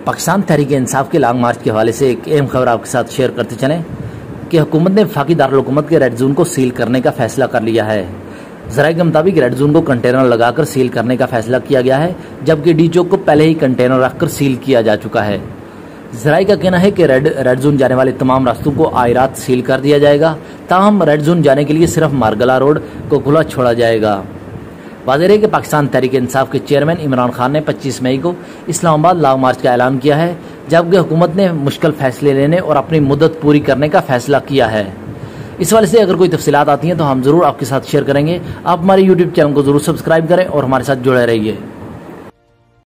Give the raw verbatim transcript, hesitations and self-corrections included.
पाकिस्तान तहरीक इंसाफ के लॉन्ग मार्च के हवाले से एक अहम खबर आपके साथ शेयर करते चलें कि हुकूमत ने वफाकी दारुल हुकूमत के रेड जोन को सील करने का फैसला कर लिया है। ज़राए के मुताबिक रेड जोन को कंटेनर लगाकर सील करने का फैसला किया गया है, जबकि डी चौक को पहले ही कंटेनर रखकर सील किया जा चुका है। ज़राए का कहना है कि रेड रेड जोन जाने वाले तमाम रास्तों को आज रात सील कर दिया जाएगा, ताहम रेड जोन जाने के लिए सिर्फ मारगला रोड को खुला छोड़ा जाएगा। वाज़ेह है कि पाकिस्तान तहरीक इंसाफ के चेयरमैन इमरान खान ने पच्चीस मई को इस्लामाबाद लॉन्ग मार्च का ऐलान किया है, जबकि हुकूमत ने मुश्किल फैसले लेने और अपनी मुद्दत पूरी करने का फैसला किया है। इस वाले से अगर कोई तफसीलात आती हैं तो हम ज़रूर आपके साथ शेयर करेंगे। आप हमारे यूट्यूब चैनल को ज़रूर सब्सक्राइब करें और हमारे साथ जुड़े रहिए।